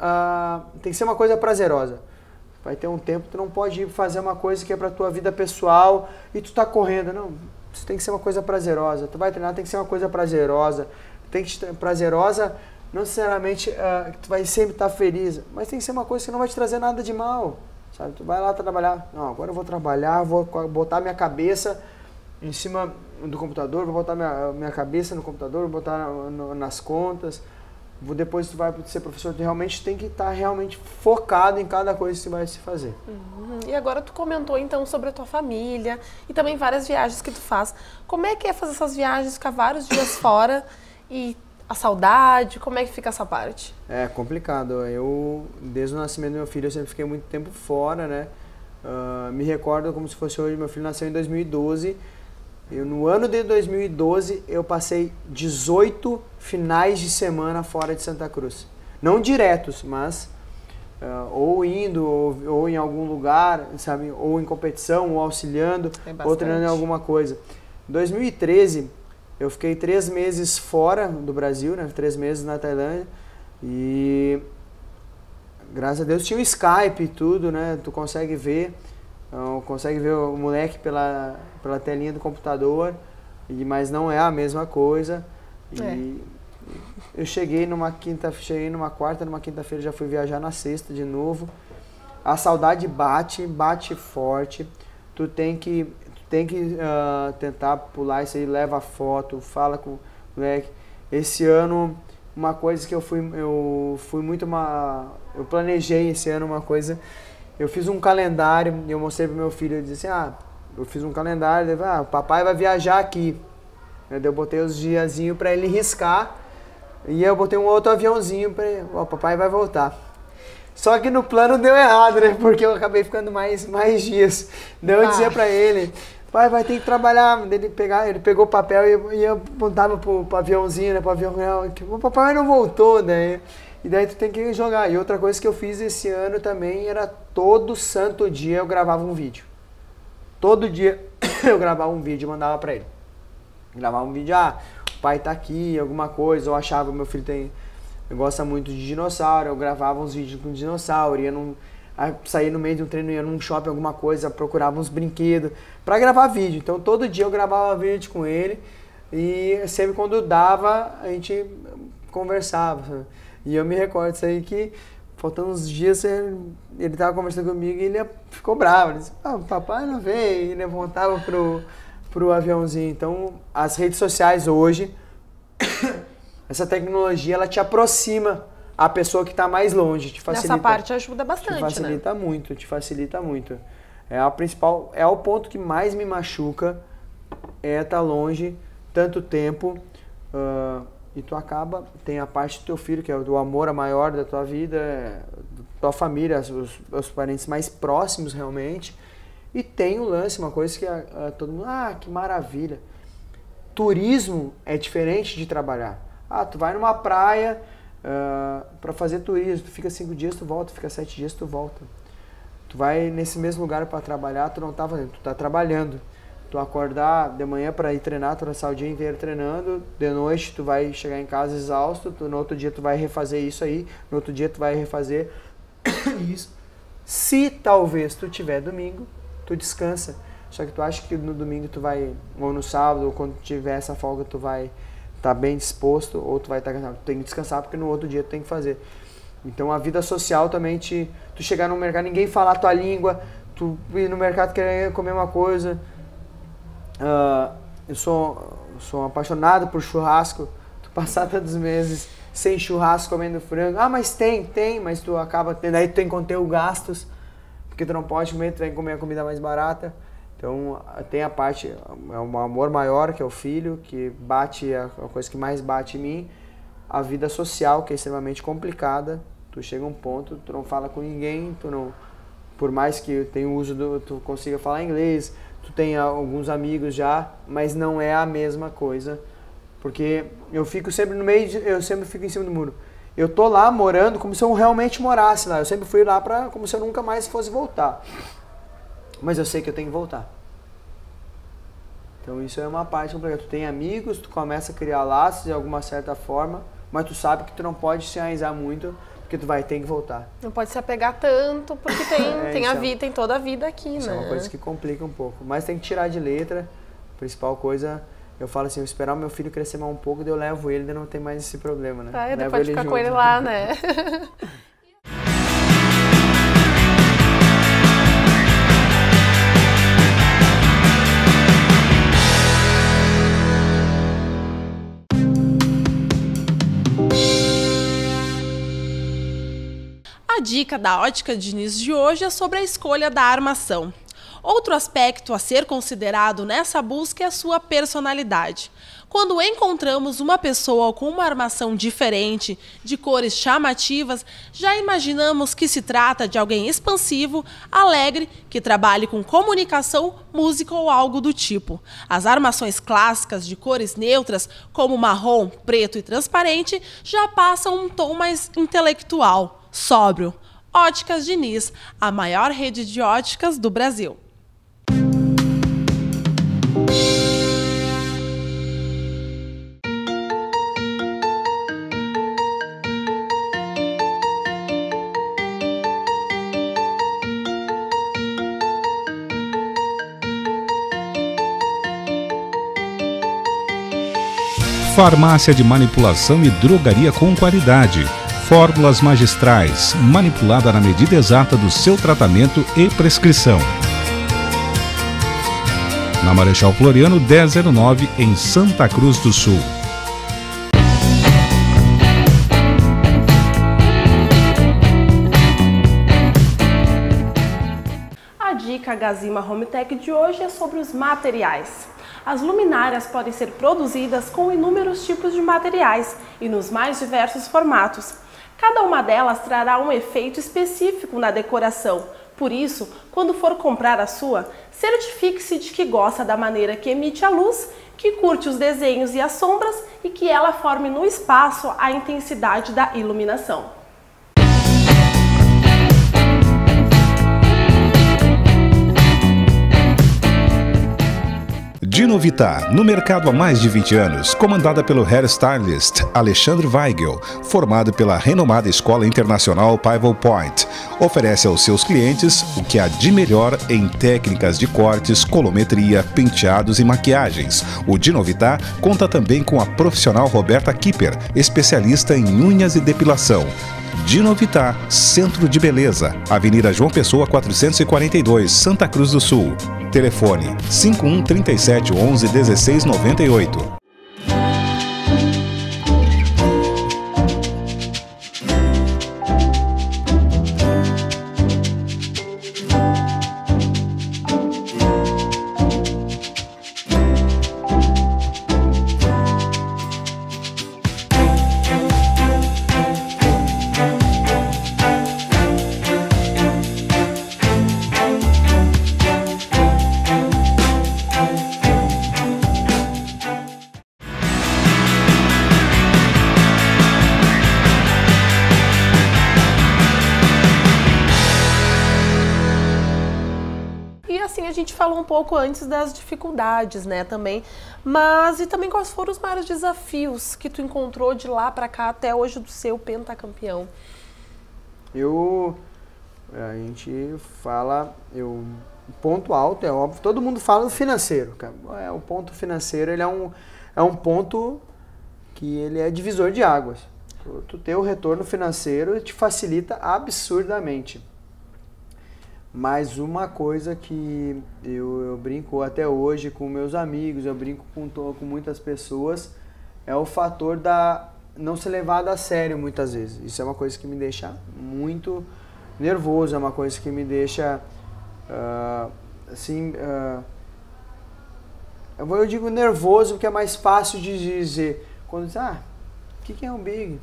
tem que ser uma coisa prazerosa. Vai ter um tempo, tu não pode fazer uma coisa que é para tua vida pessoal e tu tá correndo, não. Isso tem que ser uma coisa prazerosa. Tu vai treinar, tem que ser uma coisa prazerosa. Tem que ser prazerosa. Não necessariamente que tu vai sempre estar feliz, mas tem que ser uma coisa que não vai te trazer nada de mal, sabe? Tu vai lá trabalhar, não, agora eu vou trabalhar, vou botar minha cabeça em cima do computador, vou botar minha cabeça no computador, vou botar nas contas, depois tu vai ser professor, tu realmente tem que estar realmente focado em cada coisa que tu vai se fazer. E agora tu comentou então sobre a tua família e também várias viagens que tu faz. Como é que é fazer essas viagens, ficar vários dias fora e a saudade, como é que fica essa parte? É complicado. Eu, desde o nascimento do meu filho, eu sempre fiquei muito tempo fora, né? Me recordo como se fosse hoje, meu filho nasceu em 2012. No ano de 2012, eu passei 18 finais de semana fora de Santa Cruz. Não diretos, mas ou indo, ou em algum lugar, sabe? Ou em competição, ou auxiliando, ou treinando em alguma coisa. Em 2013... eu fiquei 3 meses fora do Brasil, né? 3 meses na Tailândia e graças a Deus tinha o Skype e tudo, né? Tu consegue ver o moleque pela telinha do computador, mas não é a mesma coisa. E eu cheguei numa quarta, numa quinta-feira já fui viajar na sexta de novo. A saudade bate forte. Tu tem que tentar pular isso aí, leva foto, fala com o moleque. Esse ano, uma coisa que eu planejei esse ano uma coisa, eu fiz um calendário e eu mostrei pro meu filho, ele disse assim, eu fiz um calendário, o papai vai viajar aqui. Eu botei os diazinhos para ele riscar e eu botei um outro aviãozinho para ele, o papai vai voltar. Só que no plano deu errado, né? Porque eu acabei ficando mais dias. Daí eu dizia pra ele, pai, vai ter que trabalhar. Ele pegou o papel e eu apontava pro aviãozinho, né? Pro avião real. O papai não voltou, né? E daí tu tem que jogar. E outra coisa que eu fiz esse ano também era todo santo dia eu gravava um vídeo. Todo dia eu gravava um vídeo e mandava pra ele. Gravava um vídeo, o pai tá aqui, alguma coisa. Eu achava, meu filho gosta muito de dinossauro, eu gravava uns vídeos com dinossauro, saía no meio de um treino, ia num shopping, alguma coisa, procurava uns brinquedos pra gravar vídeo. Então todo dia eu gravava vídeo com ele e sempre quando dava a gente conversava. E eu me recordo disso aí que faltando uns dias ele tava conversando comigo e ele ficou bravo. Ele disse, papai não veio, e ele voltava pro aviãozinho. Então as redes sociais hoje essa tecnologia, ela te aproxima a pessoa que está mais longe, te facilita. Nessa parte ajuda bastante, te facilita muito, te facilita muito. É o ponto que mais me machuca, estar longe tanto tempo, e tu tem a parte do teu filho, que é o amor maior da tua vida, tua família, os parentes mais próximos realmente, e tem o lance, uma coisa que todo mundo, que maravilha. Turismo é diferente de trabalhar. Tu vai numa praia para fazer turismo, tu fica 5 dias, tu volta, fica 7 dias, tu volta. Tu vai nesse mesmo lugar para trabalhar, tu não tá fazendo, tu tá trabalhando. Tu acordar de manhã para ir treinar, tu passar o dia inteiro treinando, de noite tu vai chegar em casa exausto, no outro dia tu vai refazer isso aí, no outro dia tu vai refazer isso. Se talvez tu tiver domingo, tu descansa. Só que tu acha que no domingo tu vai, ou no sábado, ou quando tiver essa folga, tu vai estar bem disposto, ou tu vai estar cansado. Tu tem que descansar porque no outro dia tu tem que fazer. Então a vida social também tu chegar no mercado, ninguém falar a tua língua, tu ir no mercado querer comer uma coisa. Eu sou apaixonado por churrasco, tu passar tantos meses sem churrasco comendo frango, mas tem, mas tu acaba tendo, aí tu tem que conter os gastos, porque tu não pode comer, tu tem que comer a comida mais barata. Então tem a parte, é um amor maior, que é o filho, que bate, a coisa que mais bate em mim. A vida social, que é extremamente complicada, tu chega a um ponto, tu não fala com ninguém, tu não, por mais que tenha o uso tu consiga falar inglês, tu tem alguns amigos já, mas não é a mesma coisa, porque eu fico sempre no meio, eu sempre fico em cima do muro. Eu tô lá morando como se eu realmente morasse lá, eu sempre fui lá como se eu nunca mais fosse voltar. Mas eu sei que eu tenho que voltar. Então isso é uma parte complicada. Tu tem amigos, tu começa a criar laços de alguma certa forma, mas tu sabe que tu não pode se enraizar muito, porque tu vai ter que voltar. Não pode se apegar tanto, porque tem toda a vida aqui, isso né? É uma coisa que complica um pouco. Mas tem que tirar de letra. A principal coisa, eu falo assim, eu esperar o meu filho crescer mais um pouco, daí eu levo ele, daí não tem mais esse problema, né? Depois ficar com ele lá, né? A dica da Ótica Diniz de hoje é sobre a escolha da armação. Outro aspecto a ser considerado nessa busca é a sua personalidade. Quando encontramos uma pessoa com uma armação diferente, de cores chamativas, já imaginamos que se trata de alguém expansivo, alegre, que trabalhe com comunicação, música ou algo do tipo. As armações clássicas de cores neutras, como marrom, preto e transparente, já passam um tom mais intelectual, sóbrio. Óticas Diniz, a maior rede de óticas do Brasil. Farmácia de manipulação e drogaria com qualidade. Fórmulas magistrais, manipulada na medida exata do seu tratamento e prescrição. Na Marechal Floriano 1009, em Santa Cruz do Sul. A dica Gazima Home Tech de hoje é sobre os materiais. As luminárias podem ser produzidas com inúmeros tipos de materiais e nos mais diversos formatos. Cada uma delas trará um efeito específico na decoração. Por isso, quando for comprar a sua, certifique-se de que gosta da maneira que emite a luz, que curte os desenhos e as sombras e que ela forme no espaço a intensidade da iluminação. Dinovita, no mercado há mais de 20 anos, comandada pelo hairstylist Alexandre Weigel, formado pela renomada Escola Internacional Pivot Point, oferece aos seus clientes o que há de melhor em técnicas de cortes, colometria, penteados e maquiagens. O Dinovita conta também com a profissional Roberta Kipper, especialista em unhas e depilação. Dinovita, Centro de Beleza, Avenida João Pessoa 442, Santa Cruz do Sul. Telefone 51 37 11 16 98. A gente falou um pouco antes das dificuldades, né, também, mas e também quais foram os maiores desafios que tu encontrou de lá pra cá até hoje do seu pentacampeão? A gente fala, ponto alto é óbvio, todo mundo fala do financeiro, cara. O ponto financeiro, ele é um ponto que ele é divisor de águas. Tu ter o retorno financeiro te facilita absurdamente. Mas uma coisa que eu brinco até hoje com meus amigos, eu brinco com muitas pessoas, é o fator da não ser levado a sério muitas vezes. Isso é uma coisa que me deixa muito nervoso, é uma coisa que me deixa, eu digo nervoso porque é mais fácil de dizer. Quando diz, o que é um Big?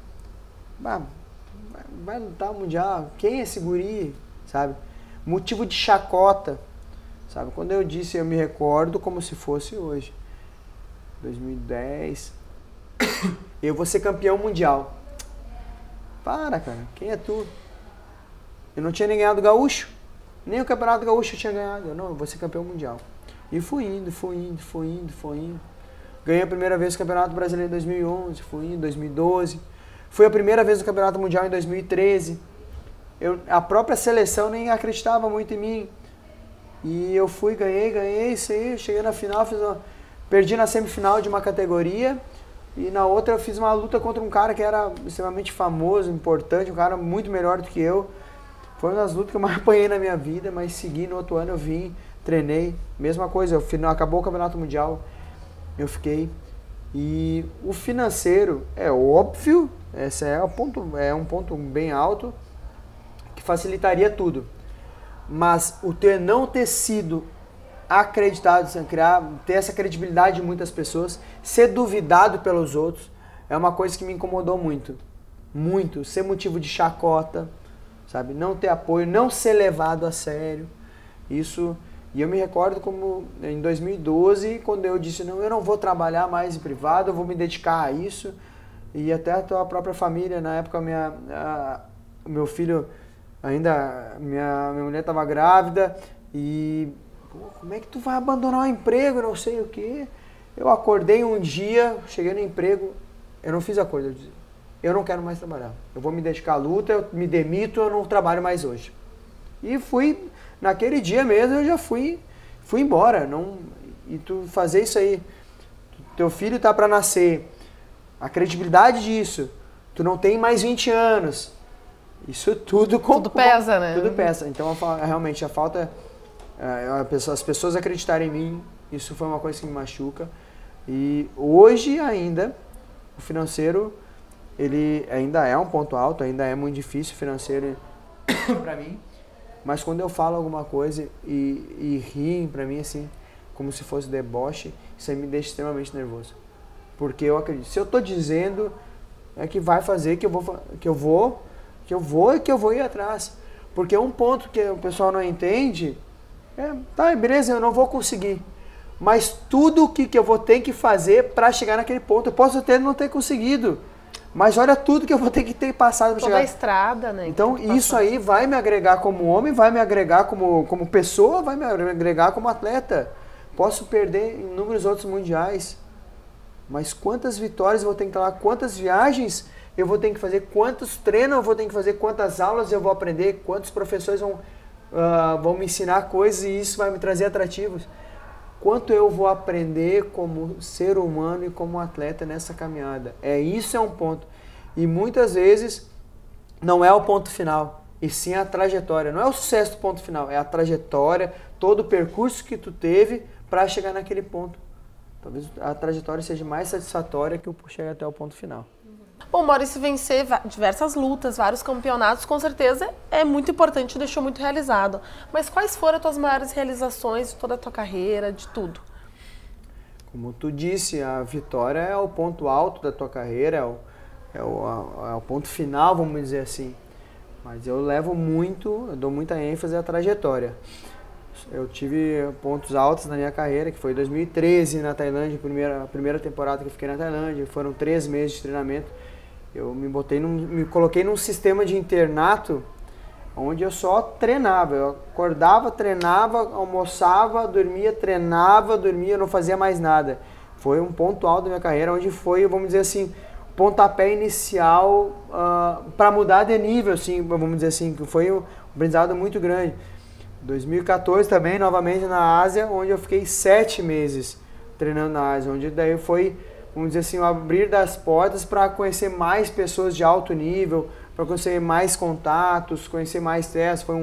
Vai lutar mundial, quem é esse guri, sabe? Motivo de chacota, sabe? Quando eu disse, eu me recordo como se fosse hoje, 2010, eu vou ser campeão mundial. Para, cara, quem é tu? Eu não tinha nem ganhado o gaúcho, nem o campeonato gaúcho eu tinha ganhado. Eu vou ser campeão mundial. E fui indo. Ganhei a primeira vez o Campeonato Brasileiro em 2011, fui indo em 2012. Fui a primeira vez no Campeonato Mundial em 2013. A própria seleção nem acreditava muito em mim. E eu fui, ganhei isso aí. Cheguei na final, perdi na semifinal de uma categoria. E na outra eu fiz uma luta contra um cara que era extremamente famoso, importante, um cara muito melhor do que eu. Foi uma das lutas que eu mais apanhei na minha vida, mas segui. No outro ano eu vim, treinei. Mesma coisa, acabou o Campeonato Mundial, eu fiquei. E o financeiro, é óbvio, esse é um ponto bem alto, que facilitaria tudo. Mas o não ter sido acreditado, ter essa credibilidade de muitas pessoas, ser duvidado pelos outros, é uma coisa que me incomodou muito. Muito. Ser motivo de chacota, sabe? Não ter apoio, não ser levado a sério. Isso. E eu me recordo como em 2012, quando eu disse, eu não vou trabalhar mais em privado, eu vou me dedicar a isso. E até a tua própria família, na época meu filho, minha mulher estava grávida e como é que tu vai abandonar o emprego, não sei o quê. Eu acordei um dia, cheguei no emprego, eu não fiz acordo, eu disse, eu não quero mais trabalhar. Eu vou me dedicar à luta, eu me demito, eu não trabalho mais hoje. E fui, naquele dia mesmo, eu já fui embora. E tu fazer isso aí, teu filho tá para nascer, a credibilidade disso, tu não tem mais 20 anos, isso tudo pesa, né? Tudo pesa. Então, realmente, a falta, as pessoas acreditarem em mim, isso foi uma coisa que me machuca. E hoje ainda, o financeiro, ele ainda é um ponto alto, ainda é muito difícil o financeiro para mim. Mas quando eu falo alguma coisa e riem pra mim assim, como se fosse deboche, isso aí me deixa extremamente nervoso. Porque eu acredito, se eu tô dizendo, é que vai fazer que eu vou ir atrás. Porque um ponto que o pessoal não entende beleza, eu não vou conseguir. Mas tudo o que eu vou ter que fazer para chegar naquele ponto, eu posso até não ter conseguido. Mas olha tudo que eu vou ter que ter passado para chegar. Toda a estrada, né? Então isso aí vai me agregar como homem, vai me agregar como pessoa, vai me agregar como atleta. Posso perder inúmeros outros mundiais. Mas quantas vitórias eu vou ter que ter lá, quantas viagens eu vou ter que fazer, quantos treinos eu vou ter que fazer, quantas aulas eu vou aprender, quantos professores vão me ensinar coisas e isso vai me trazer atrativos. Quanto eu vou aprender como ser humano e como atleta nessa caminhada. Isso é um ponto. E muitas vezes não é o ponto final, e sim a trajetória. Não é o sucesso do ponto final, é a trajetória, todo o percurso que tu teve para chegar naquele ponto. Talvez a trajetória seja mais satisfatória que o chegar até o ponto final. Bom, Maurício, vencer diversas lutas, vários campeonatos, com certeza é muito importante, deixou muito realizado. Mas quais foram as tuas maiores realizações de toda a tua carreira, de tudo? Como tu disse, a vitória é o ponto alto da tua carreira, é o ponto final, vamos dizer assim. Mas eu dou muita ênfase à trajetória. Eu tive pontos altos na minha carreira, que foi em 2013 na Tailândia, a primeira temporada que eu fiquei na Tailândia, foram 3 meses de treinamento. Eu me coloquei num sistema de internato onde eu só treinava. Eu acordava, treinava, almoçava, dormia, treinava, dormia, não fazia mais nada. Foi um ponto alto da minha carreira, onde foi, vamos dizer assim, pontapé inicial para mudar de nível, assim, vamos dizer assim, que foi um aprendizado muito grande. 2014 também, novamente na Ásia, onde eu fiquei 7 meses treinando na Ásia, onde daí foi vamos dizer assim, o abrir das portas para conhecer mais pessoas de alto nível, para conhecer mais contatos, conhecer mais testes. Foi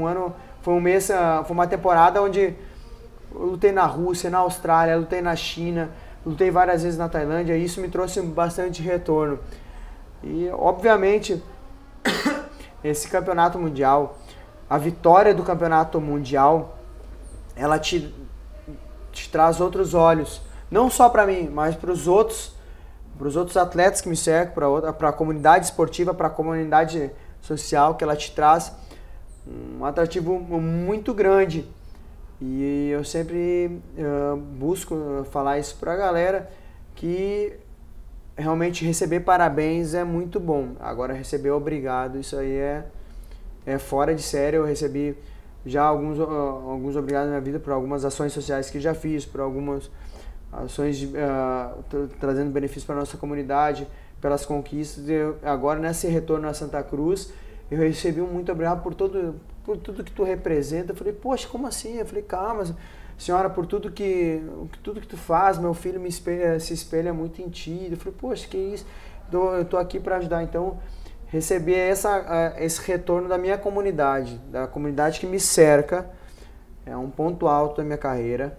uma temporada onde eu lutei na Rússia, na Austrália, lutei na China, lutei várias vezes na Tailândia, e isso me trouxe bastante retorno. E, obviamente, esse campeonato mundial, a vitória do campeonato mundial, ela te traz outros olhos, não só para mim, mas para os outros atletas que me cercam, para a comunidade esportiva, para a comunidade social, que ela te traz um atrativo muito grande. E eu sempre busco falar isso para a galera, que realmente receber parabéns é muito bom. Agora, receber obrigado, isso aí é fora de série. Eu recebi já alguns obrigados na minha vida por algumas ações sociais que já fiz, por algumas ações trazendo benefício para a nossa comunidade, pelas conquistas. Agora, nesse retorno a Santa Cruz, eu recebi um muito obrigado por tudo que tu representa. Eu falei, poxa, como assim? Eu falei, calma, senhora, por tudo que tu faz, meu filho se espelha muito em ti. Eu falei, poxa, que isso? Eu tô aqui para ajudar. Então, receber esse retorno da minha comunidade, da comunidade que me cerca, é um ponto alto da minha carreira.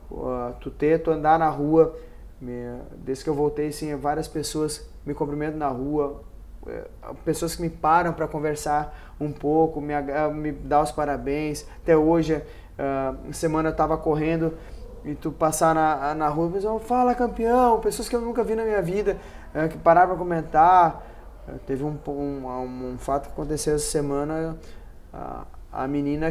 Tu andar na rua, desde que eu voltei, assim, várias pessoas me cumprimentam na rua, pessoas que me param para conversar um pouco, me dá os parabéns. Até hoje, semana eu estava correndo e tu passar na rua, pessoal, fala campeão, pessoas que eu nunca vi na minha vida, que pararam para comentar. Teve um fato que aconteceu essa semana, a menina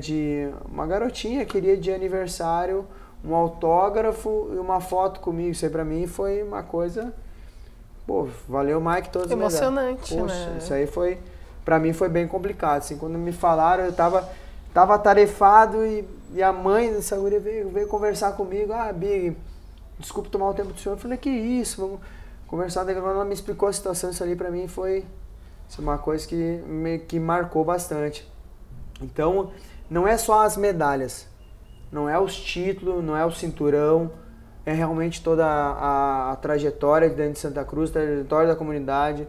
uma garotinha queria de aniversário um autógrafo e uma foto comigo. Isso aí pra mim foi uma coisa, pô, valeu mais que todos os meus. Emocionante, poxa, né? Isso aí pra mim foi bem complicado, assim, quando me falaram, eu tava atarefado e a mãe dessa guria veio conversar comigo. Big, desculpa tomar o tempo do senhor. Eu falei, que isso, vamos conversar. Quando ela me explicou a situação, isso ali pra mim foi uma coisa que marcou bastante. Então, não é só as medalhas, não é os títulos, não é o cinturão, é realmente toda a trajetória dentro de Santa Cruz, a trajetória da comunidade.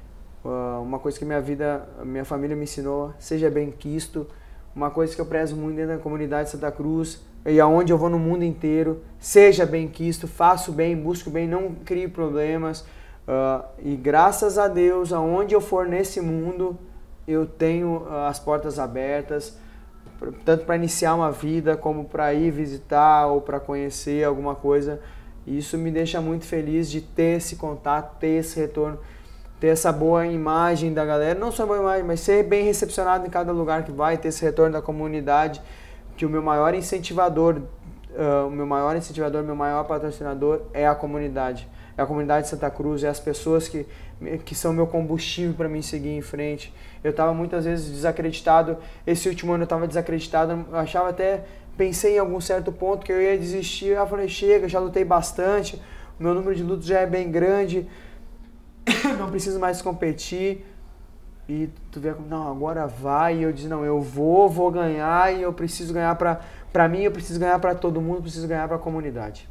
Uma coisa que minha família me ensinou, seja bem quisto. Uma coisa que eu prezo muito dentro da comunidade de Santa Cruz, e aonde eu vou no mundo inteiro, seja bem quisto, faço bem, busco bem, não crio problemas. E graças a Deus, aonde eu for nesse mundo, eu tenho as portas abertas, tanto para iniciar uma vida, como para ir visitar ou para conhecer alguma coisa. E isso me deixa muito feliz de ter esse contato, ter esse retorno, ter essa boa imagem da galera, não só boa imagem, mas ser bem recepcionado em cada lugar que vai, ter esse retorno da comunidade, que o meu maior incentivador, meu maior patrocinador é a comunidade. É a comunidade de Santa Cruz, é as pessoas que são meu combustível para mim seguir em frente. Eu estava muitas vezes desacreditado, esse último ano eu estava desacreditado, pensei em algum certo ponto que eu ia desistir. Eu falei, chega, já lutei bastante, o meu número de lutas já é bem grande, não preciso mais competir. E tu vê como, não, agora vai. E eu disse, não, eu vou ganhar, e eu preciso ganhar pra mim, eu preciso ganhar pra todo mundo, eu preciso ganhar pra comunidade.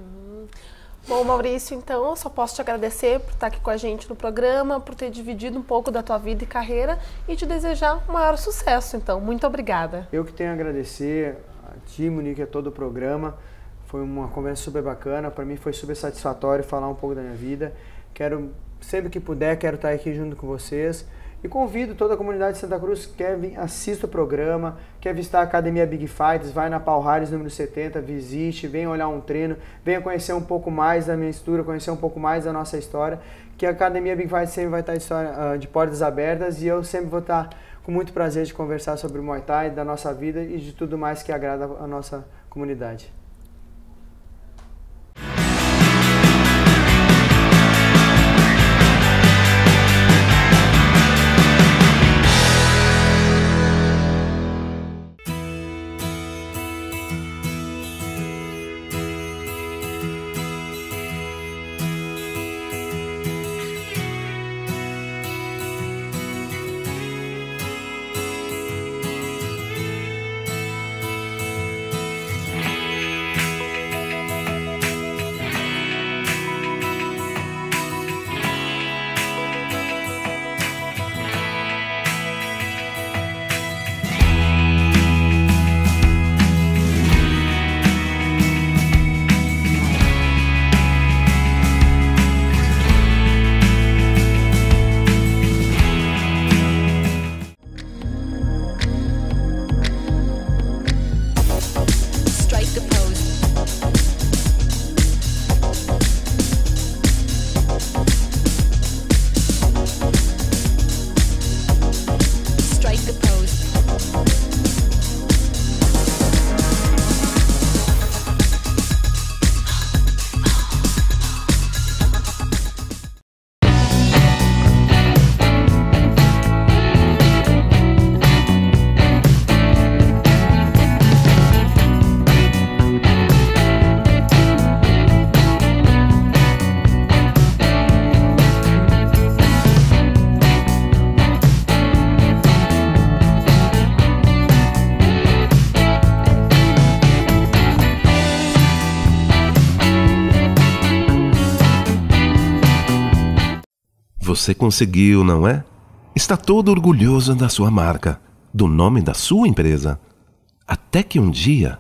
Bom, Maurício, então eu só posso te agradecer por estar aqui com a gente no programa, por ter dividido um pouco da tua vida e carreira, e te desejar um maior sucesso. Então, muito obrigada. Eu que tenho a agradecer a ti, Monique, a todo o programa. Foi uma conversa super bacana, para mim foi super satisfatório falar um pouco da minha vida. Sempre que puder, quero estar aqui junto com vocês. E convido toda a comunidade de Santa Cruz que quer vir, assista o programa, quer visitar a Academia Big Fights, vai na Paul Harris, número 70, visite, venha olhar um treino, venha conhecer um pouco mais da minha história, conhecer um pouco mais da nossa história, que a Academia Big Fights sempre vai estar de portas abertas, e eu sempre vou estar com muito prazer de conversar sobre o Muay Thai, da nossa vida e de tudo mais que agrada a nossa comunidade. Você conseguiu, não é? Está todo orgulhoso da sua marca, do nome da sua empresa. Até que um dia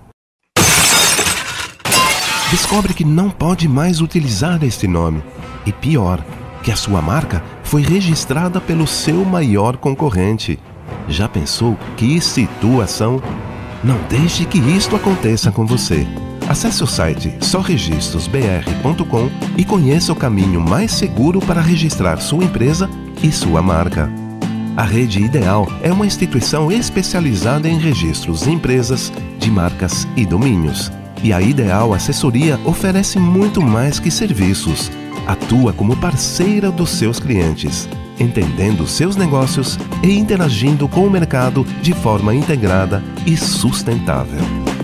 descobre que não pode mais utilizar este nome. E pior, que a sua marca foi registrada pelo seu maior concorrente. Já pensou que situação? Não deixe que isto aconteça com você. Acesse o site soregistrosbr.com e conheça o caminho mais seguro para registrar sua empresa e sua marca. A Rede Ideal é uma instituição especializada em registros de empresas, de marcas e domínios. E a Ideal Assessoria oferece muito mais que serviços. Atua como parceira dos seus clientes, entendendo seus negócios e interagindo com o mercado de forma integrada e sustentável.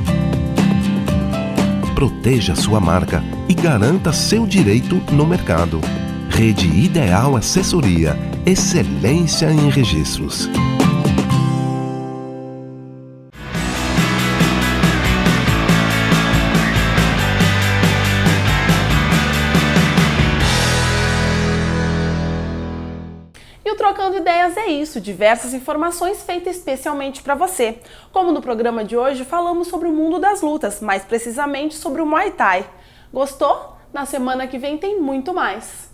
Proteja sua marca e garanta seu direito no mercado. Rede Ideal Assessoria, excelência em registros. E o Trocando Ideias é isso, diversas informações feitas especialmente para você. Como no programa de hoje, falamos sobre o mundo das lutas, mais precisamente sobre o Muay Thai. Gostou? Na semana que vem tem muito mais.